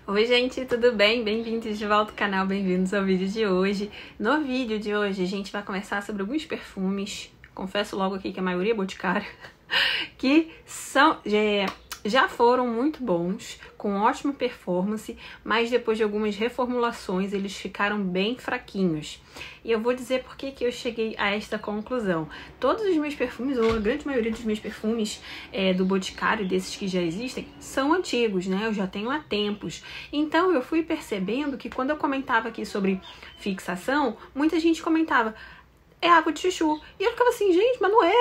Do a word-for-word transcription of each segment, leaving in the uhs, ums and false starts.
Oi gente, tudo bem? Bem-vindos de volta ao canal, bem-vindos ao vídeo de hoje. No vídeo de hoje a gente vai conversar sobre alguns perfumes, confesso logo aqui que a maioria é Boticário, que são, já, já foram muito bons, com ótima performance, mas depois de algumas reformulações eles ficaram bem fraquinhos. E eu vou dizer por que que eu cheguei a esta conclusão. Todos os meus perfumes, ou a grande maioria dos meus perfumes é, do Boticário, desses que já existem, são antigos, né? Eu já tenho há tempos. Então eu fui percebendo que quando eu comentava aqui sobre fixação, muita gente comentava: é água de chuchu. E eu ficava assim, gente, mas não é.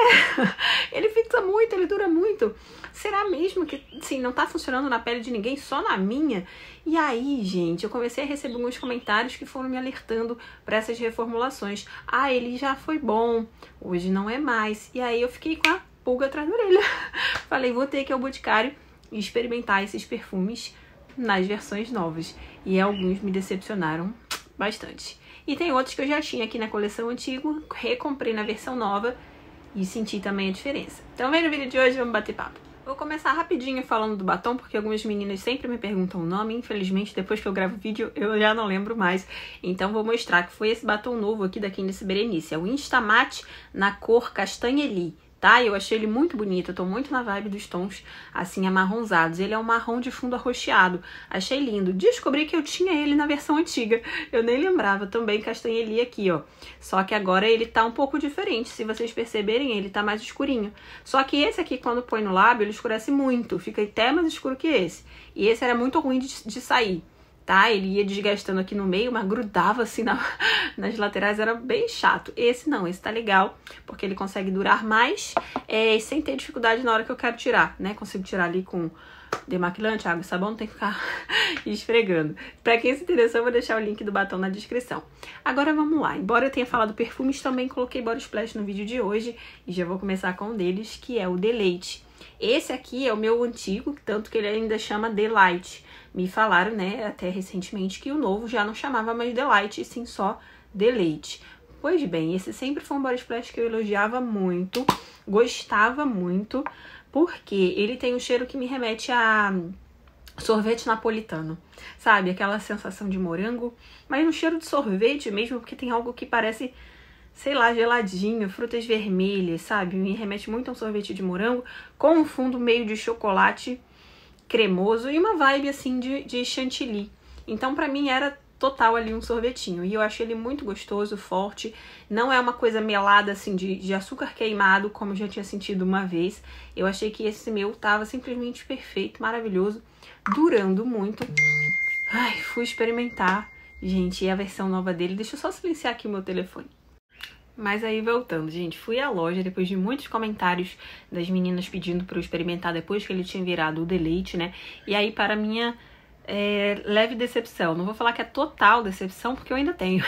Ele fixa muito, ele dura muito. Será mesmo que, assim, não tá funcionando na pele de ninguém, só na minha? E aí, gente, eu comecei a receber alguns comentários que foram me alertando para essas reformulações. Ah, ele já foi bom, hoje não é mais. E aí eu fiquei com a pulga atrás da orelha. Falei, vou ter que ir ao Boticário e experimentar esses perfumes nas versões novas. E alguns me decepcionaram bastante. E tem outros que eu já tinha aqui na coleção antiga, recomprei na versão nova e senti também a diferença. Então vem no vídeo de hoje, vamos bater papo. Vou começar rapidinho falando do batom, porque algumas meninas sempre me perguntam o nome. Infelizmente, depois que eu gravo o vídeo, eu já não lembro mais. Então vou mostrar que foi esse batom novo aqui da Candice Berenice. É o Instamatte na cor Castanheli. Tá? Eu achei ele muito bonito, eu tô muito na vibe dos tons, assim, amarronzados. Ele é um marrom de fundo arroxeado, achei lindo. Descobri que eu tinha ele na versão antiga, eu nem lembrava, também Castanheli aqui, ó. Só que agora ele tá um pouco diferente, se vocês perceberem, ele tá mais escurinho. Só que esse aqui, quando põe no lábio, ele escurece muito, fica até mais escuro que esse. E esse era muito ruim de, de sair. Tá? Ele ia desgastando aqui no meio, mas grudava assim na, nas laterais, era bem chato. Esse não, esse tá legal, porque ele consegue durar mais é, sem ter dificuldade na hora que eu quero tirar, né? Consigo tirar ali com demaquilante, água e sabão, não tem que ficar esfregando. Pra quem se interessou, eu vou deixar o link do batom na descrição. Agora vamos lá, embora eu tenha falado perfumes, também coloquei body splash no vídeo de hoje, e já vou começar com um deles, que é o Deleite. Esse aqui é o meu antigo, tanto que ele ainda chama Delight. Me falaram, né, até recentemente, que o novo já não chamava mais Delight, e sim só Deleite. Pois bem, esse sempre foi um body splash que eu elogiava muito, gostava muito, porque ele tem um cheiro que me remete a sorvete napolitano, sabe? Aquela sensação de morango, mas um cheiro de sorvete mesmo, porque tem algo que parece, sei lá, geladinho, frutas vermelhas, sabe? Me remete muito a um sorvete de morango, com um fundo meio de chocolate cremoso e uma vibe assim de, de chantilly. Então pra mim era total ali um sorvetinho. E eu achei ele muito gostoso, forte. Não é uma coisa melada assim de, de açúcar queimado, como eu já tinha sentido uma vez. Eu achei que esse meu tava simplesmente perfeito, maravilhoso, durando muito. Ai, fui experimentar, gente, e a versão nova dele. Deixa eu só silenciar aqui o meu telefone. Mas aí voltando, gente, fui à loja depois de muitos comentários das meninas pedindo para eu experimentar depois que ele tinha virado o Deleite, né? E aí, para minha é, leve decepção, não vou falar que é total decepção, porque eu ainda tenho.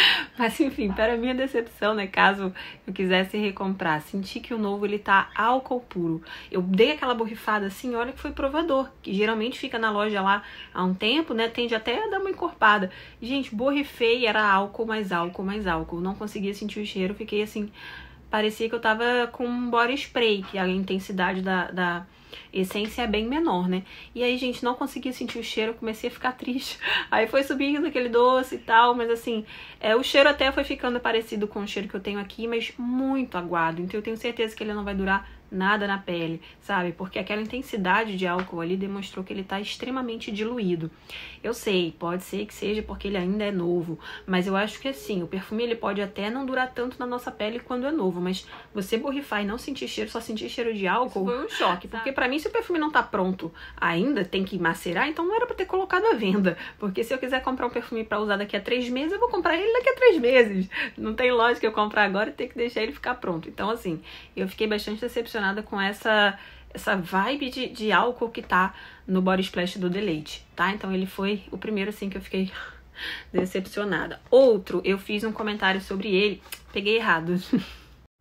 Mas enfim, para minha decepção, né, caso eu quisesse recomprar, senti que o novo ele tá álcool puro. Eu dei aquela borrifada assim, olha que foi provador, que geralmente fica na loja lá há um tempo, né, tende até a dar uma encorpada. Gente, borrifei, era álcool, mais álcool, mais álcool. Não conseguia sentir o cheiro, fiquei assim, parecia que eu tava com um body spray, que a intensidade da, da essência é bem menor, né? E aí, gente, não conseguia sentir o cheiro, comecei a ficar triste. Aí foi subindo aquele doce e tal, mas assim, é, o cheiro até foi ficando parecido com o cheiro que eu tenho aqui, mas muito aguado. Então eu tenho certeza que ele não vai durar nada na pele, sabe? Porque aquela intensidade de álcool ali demonstrou que ele tá extremamente diluído. Eu sei, pode ser que seja porque ele ainda é novo, mas eu acho que assim, o perfume ele pode até não durar tanto na nossa pele quando é novo, mas você borrifar e não sentir cheiro, só sentir cheiro de álcool, foi um choque. Porque pra mim, se o perfume não tá pronto ainda, tem que macerar, então não era pra ter colocado à venda. Porque se eu quiser comprar um perfume pra usar daqui a três meses, eu vou comprar ele daqui a três meses. Não tem lógica eu comprar agora e ter que deixar ele ficar pronto. Então assim, eu fiquei bastante decepcionada com essa, essa vibe de, de álcool que tá no body splash do Deleite, tá? Então ele foi o primeiro assim que eu fiquei decepcionada. Outro, eu fiz um comentário sobre ele, peguei errado.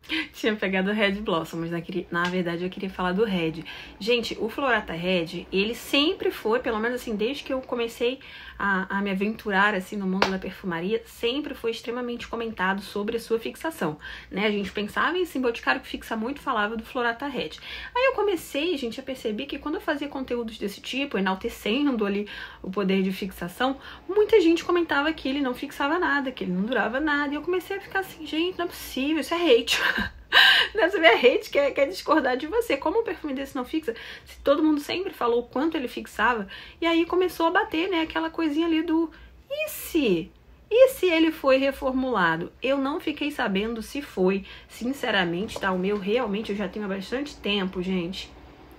Tinha pegado o Red Blossom, mas na, na verdade eu queria falar do Red. Gente, o Florata Red, ele sempre foi, pelo menos assim, desde que eu comecei a, a me aventurar assim no mundo da perfumaria, sempre foi extremamente comentado sobre a sua fixação, né? A gente pensava em esse boticário que fixa muito, falava do Florata Red. Aí eu comecei, gente, a perceber que quando eu fazia conteúdos desse tipo, enaltecendo ali o poder de fixação, muita gente comentava que ele não fixava nada, que ele não durava nada, e eu comecei a ficar assim, gente, não é possível, isso é hate. Dessa minha hate quer, quer discordar de você. Como um perfume desse não fixa? Se todo mundo sempre falou o quanto ele fixava. E aí começou a bater, né? Aquela coisinha ali do... E se? E se ele foi reformulado? Eu não fiquei sabendo se foi. Sinceramente, tá? O meu realmente eu já tenho há bastante tempo, gente.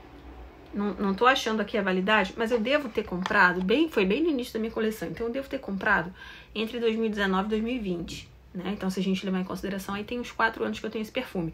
Não, não tô achando aqui a validade, mas eu devo ter comprado, bem, foi bem no início da minha coleção. Então eu devo ter comprado entre dois mil e dezenove e dois mil e vinte. Né? Então, se a gente levar em consideração, aí tem uns quatro anos que eu tenho esse perfume.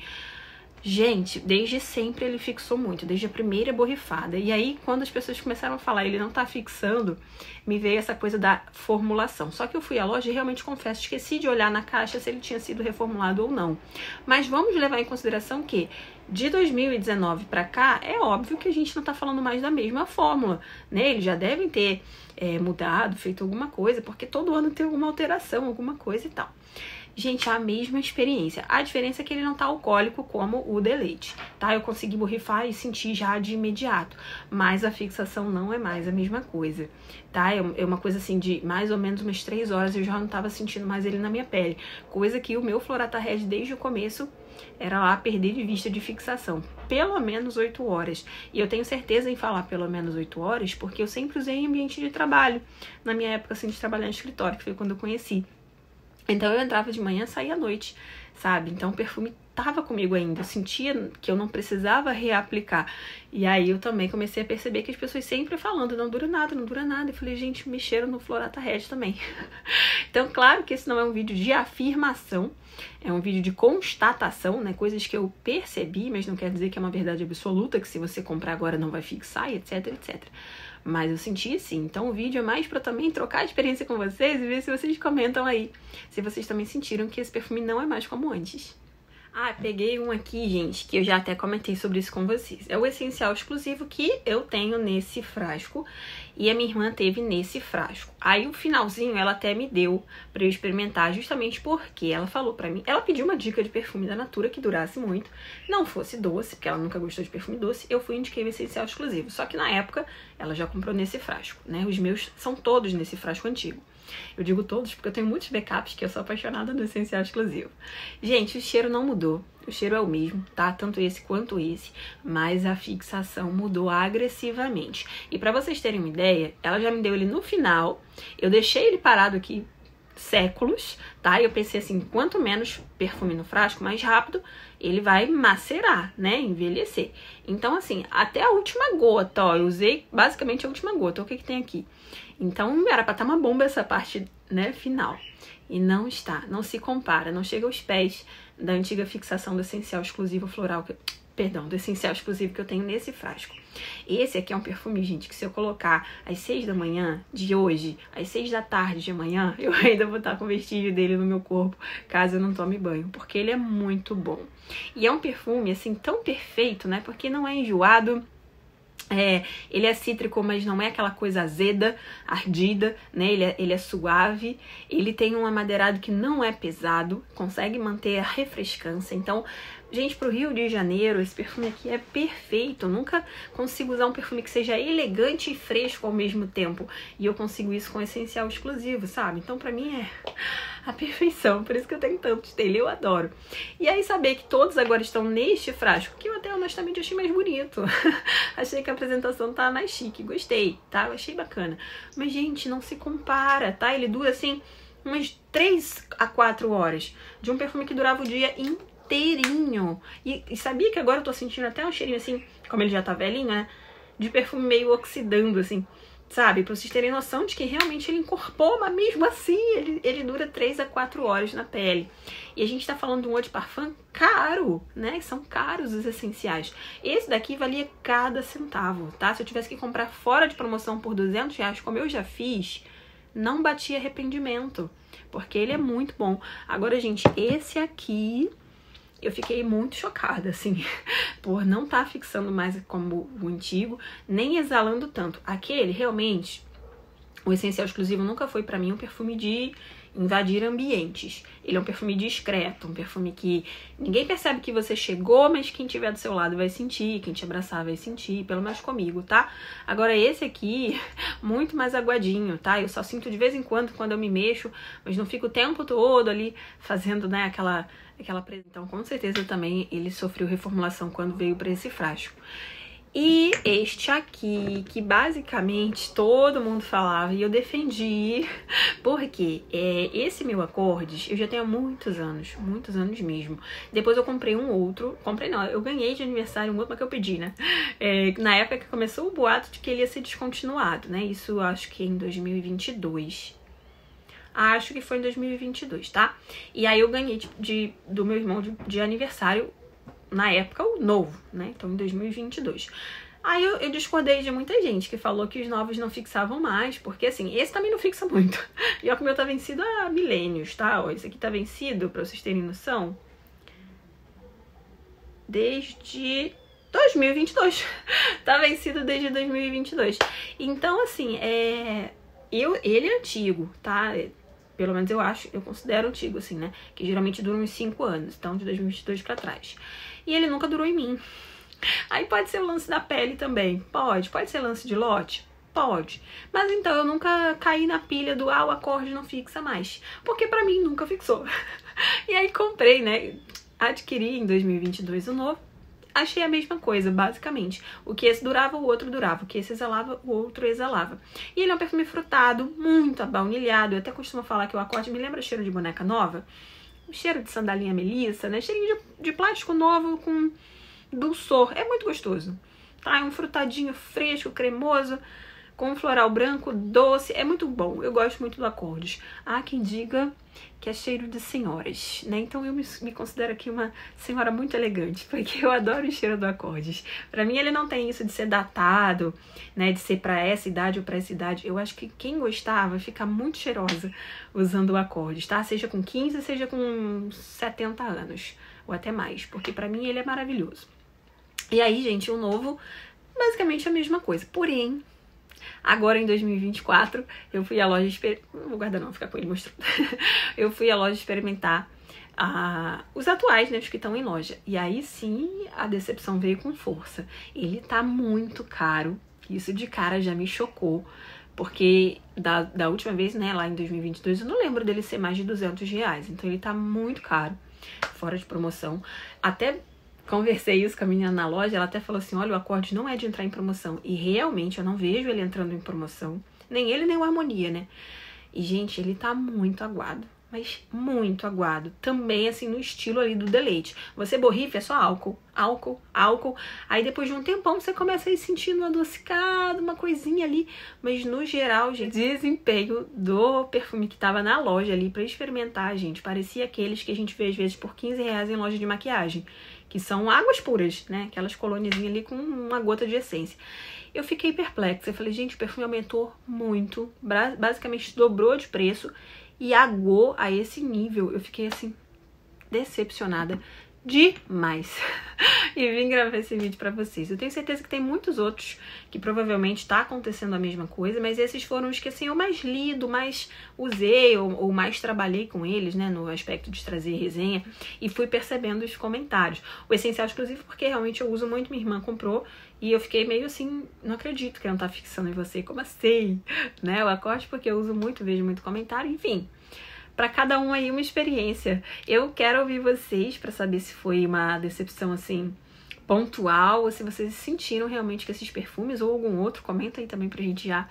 Gente, desde sempre ele fixou muito, desde a primeira borrifada. E aí, quando as pessoas começaram a falar, ele não tá fixando, me veio essa coisa da formulação. Só que eu fui à loja e realmente confesso, esqueci de olhar na caixa se ele tinha sido reformulado ou não. Mas vamos levar em consideração que de dois mil e dezenove pra cá, é óbvio que a gente não tá falando mais da mesma fórmula, né? Eles já devem ter é, mudado, feito alguma coisa, porque todo ano tem alguma alteração, alguma coisa e tal. Gente, a mesma experiência. A diferença é que ele não tá alcoólico como o Deleite, tá? Eu consegui borrifar e sentir já de imediato, mas a fixação não é mais a mesma coisa, tá? É uma coisa assim de mais ou menos umas três horas eu já não tava sentindo mais ele na minha pele, coisa que o meu Florata Red desde o começo era lá perder de vista de fixação, pelo menos oito horas. E eu tenho certeza em falar pelo menos oito horas, porque eu sempre usei em ambiente de trabalho, na minha época assim de trabalhar no escritório, que foi quando eu conheci. Então eu entrava de manhã, saía à noite, sabe? Então o perfume tava comigo ainda, eu sentia que eu não precisava reaplicar. E aí eu também comecei a perceber que as pessoas sempre falando, não dura nada, não dura nada. Eu falei, gente, mexeram no Florata Red também. Então, claro que esse não é um vídeo de afirmação, é um vídeo de constatação, né? Coisas que eu percebi, mas não quer dizer que é uma verdade absoluta, que se você comprar agora não vai fixar, etc, etcétera. Mas eu senti sim. Então o vídeo é mais pra também trocar a experiência com vocês e ver se vocês comentam aí. Se vocês também sentiram que esse perfume não é mais como antes. Ah, peguei um aqui, gente, que eu já até comentei sobre isso com vocês. É o essencial exclusivo que eu tenho nesse frasco e a minha irmã teve nesse frasco. Aí o finalzinho ela até me deu pra eu experimentar, justamente porque ela falou pra mim, ela pediu uma dica de perfume da Natura que durasse muito, não fosse doce, porque ela nunca gostou de perfume doce, eu fui e indiquei o essencial exclusivo. Só que na época ela já comprou nesse frasco, né? Os meus são todos nesse frasco antigo. Eu digo todos porque eu tenho muitos backups que eu sou apaixonada do essencial exclusivo. Gente, o cheiro não mudou. O cheiro é o mesmo, tá? Tanto esse quanto esse. Mas a fixação mudou agressivamente. E pra vocês terem uma ideia, ela já me deu ele no final. Eu deixei ele parado aqui séculos, tá? E eu pensei assim, quanto menos perfume no frasco, mais rápido ele vai macerar, né? Envelhecer. Então, assim, até a última gota, ó, eu usei basicamente a última gota. O que que tem aqui? Então, era pra estar uma bomba essa parte, né, final. E não está, não se compara, não chega aos pés da antiga fixação do essencial exclusivo floral, que, perdão, do essencial exclusivo que eu tenho nesse frasco. Esse aqui é um perfume, gente, que se eu colocar às seis da manhã de hoje, às seis da tarde de amanhã, eu ainda vou estar com o vestígio dele no meu corpo, caso eu não tome banho, porque ele é muito bom. E é um perfume, assim, tão perfeito, né, porque não é enjoado. É, ele é cítrico, mas não é aquela coisa azeda, ardida, né? Ele é, ele é suave, ele tem um amadeirado que não é pesado, consegue manter a refrescância. Então, gente, pro Rio de Janeiro, esse perfume aqui é perfeito. Eu nunca consigo usar um perfume que seja elegante e fresco ao mesmo tempo. E eu consigo isso com essencial exclusivo, sabe? Então, pra mim é a perfeição, por isso que eu tenho tantos dele, eu adoro. E aí saber que todos agora estão neste frasco, que eu até honestamente achei mais bonito. Achei que a apresentação tá mais chique, gostei, tá? Eu achei bacana. Mas, gente, não se compara, tá? Ele dura, assim, umas três a quatro horas de um perfume que durava o dia inteirinho. E, e sabia que agora eu tô sentindo até um cheirinho, assim, como ele já tá velhinho, né? De perfume meio oxidando, assim. Sabe, pra vocês terem noção de que realmente ele incorpora, mas mesmo assim ele, ele dura três a quatro horas na pele. E a gente tá falando de um eau de parfum caro, né? São caros os essenciais. Esse daqui valia cada centavo, tá? Se eu tivesse que comprar fora de promoção por duzentos reais, como eu já fiz, não batia arrependimento, porque ele é muito bom. Agora, gente, esse aqui eu fiquei muito chocada, assim, por não estar tá fixando mais como o antigo, nem exalando tanto. Aquele, realmente, o Essencial Exclusivo nunca foi pra mim um perfume de invadir ambientes. Ele é um perfume discreto, um perfume que ninguém percebe que você chegou, mas quem estiver do seu lado vai sentir, quem te abraçar vai sentir, pelo menos comigo, tá? Agora esse aqui, muito mais aguadinho, tá? Eu só sinto de vez em quando, quando eu me mexo, mas não fico o tempo todo ali fazendo, né, aquela... aquela presa. Então, com certeza também ele sofreu reformulação quando veio para esse frasco. E este aqui, que basicamente todo mundo falava e eu defendi, porque é, esse meu Accordes eu já tenho há muitos anos, muitos anos mesmo. Depois eu comprei um outro, comprei não, eu ganhei de aniversário um outro, mas que eu pedi, né? É, na época que começou o boato de que ele ia ser descontinuado, né? Isso acho que em dois mil e vinte e dois. Acho que foi em dois mil e vinte e dois, tá? E aí eu ganhei de, de, do meu irmão de, de aniversário, na época, o novo, né? Então, em dois mil e vinte e dois. Aí eu, eu discordei de muita gente que falou que os novos não fixavam mais, porque, assim, esse também não fixa muito. E ó, que o meu tá vencido há milênios, tá? Ó, esse aqui tá vencido, pra vocês terem noção, desde dois mil e vinte e dois. Tá vencido desde dois mil e vinte e dois. Então, assim, é... Eu, ele é antigo, tá? Pelo menos eu acho, eu considero antigo, assim, né? Que geralmente dura uns cinco anos, então de dois mil e vinte e dois pra trás. E ele nunca durou em mim. Aí pode ser o lance da pele também, pode. Pode ser lance de lote? Pode. Mas então eu nunca caí na pilha do, ah, o Accordes não fixa mais. Porque pra mim nunca fixou. E aí comprei, né? Adquiri em dois mil e vinte e dois o novo. Achei a mesma coisa, basicamente. O que esse durava, o outro durava. O que esse exalava, o outro exalava. E ele é um perfume frutado, muito abaunilhado. Eu até costumo falar que o Accordes me lembra cheiro de boneca nova. Um cheiro de sandalinha melissa, né? Cheirinho de, de plástico novo com dulçor. É muito gostoso. Tá? É um frutadinho fresco, cremoso, com um floral branco, doce. É muito bom. Eu gosto muito do Accordes. Há quem diga que é cheiro de senhoras, né? Então eu me, me considero aqui uma senhora muito elegante, porque eu adoro o cheiro do Accordes. Pra mim ele não tem isso de ser datado, né? De ser pra essa idade ou pra essa idade. Eu acho que quem gostar vai ficar muito cheirosa usando o Accordes, tá? Seja com quinze, seja com setenta anos, ou até mais, porque pra mim ele é maravilhoso. E aí, gente, o novo, basicamente a mesma coisa, porém... Agora em dois mil e vinte e quatro eu fui à loja experimentar, não vou guardar não, vou ficar com ele mostrando. Eu fui à loja experimentar ah, os atuais, né, os que estão em loja. E aí sim a decepção veio com força. Ele tá muito caro, isso de cara já me chocou. Porque da, da última vez, né, lá em dois mil e vinte e dois, eu não lembro dele ser mais de duzentos reais. Então ele tá muito caro, fora de promoção. Até... Conversei isso com a menina na loja, ela até falou assim, olha, o Accordes não é de entrar em promoção. E realmente eu não vejo ele entrando em promoção. Nem ele, nem o Harmonia, né? E, gente, ele tá muito aguado. Mas muito aguado. Também, assim, no estilo ali do deleite. Você borrifa, é só álcool. Álcool, álcool. Aí, depois de um tempão, você começa a ir sentindo um adocicado, uma coisinha ali. Mas, no geral, gente, desempenho do perfume que tava na loja ali pra experimentar, gente, parecia aqueles que a gente vê, às vezes, por quinze reais em loja de maquiagem. Que são águas puras, né? Aquelas colôniazinhas ali com uma gota de essência. Eu fiquei perplexa. Eu falei, gente, o perfume aumentou muito. Basicamente dobrou de preço. E aguou a esse nível. Eu fiquei, assim, decepcionada demais. E vim gravar esse vídeo pra vocês. Eu tenho certeza que tem muitos outros que provavelmente tá acontecendo a mesma coisa, mas esses foram os que, assim, eu mais lido, mais usei ou, ou mais trabalhei com eles, né, no aspecto de trazer resenha, e fui percebendo os comentários. O Essencial Exclusivo porque realmente eu uso muito, minha irmã comprou, e eu fiquei meio assim, não acredito que ela não tá fixando em você, como assim? Né, o Accordes porque eu uso muito, vejo muito comentário, enfim. Pra cada um aí uma experiência. Eu quero ouvir vocês pra saber se foi uma decepção, assim, pontual, ou se vocês sentiram realmente que esses perfumes ou algum outro, comenta aí também pra gente já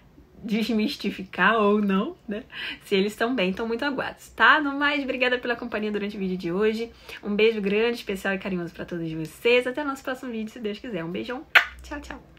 desmistificar ou não, né? Se eles estão bem, estão muito aguados, tá? No mais, obrigada pela companhia durante o vídeo de hoje. Um beijo grande, especial e carinhoso pra todos vocês. Até o nosso próximo vídeo, se Deus quiser. Um beijão. Tchau, tchau.